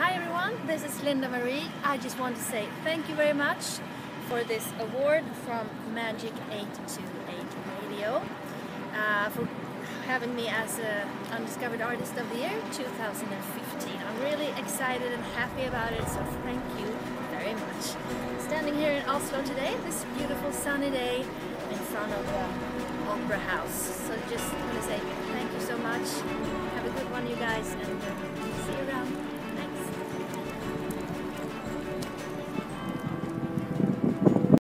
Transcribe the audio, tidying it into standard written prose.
Hi everyone, this is Linda Marie. I just want to say thank you very much for this award from Magic 828 Radio for having me as an Undiscovered Artist of the Year 2015. I'm really excited and happy about it, so thank you very much. Standing here in Oslo today, this beautiful sunny day in front of the Opera House. So just want to say thank you so much. Have a good one, you guys, and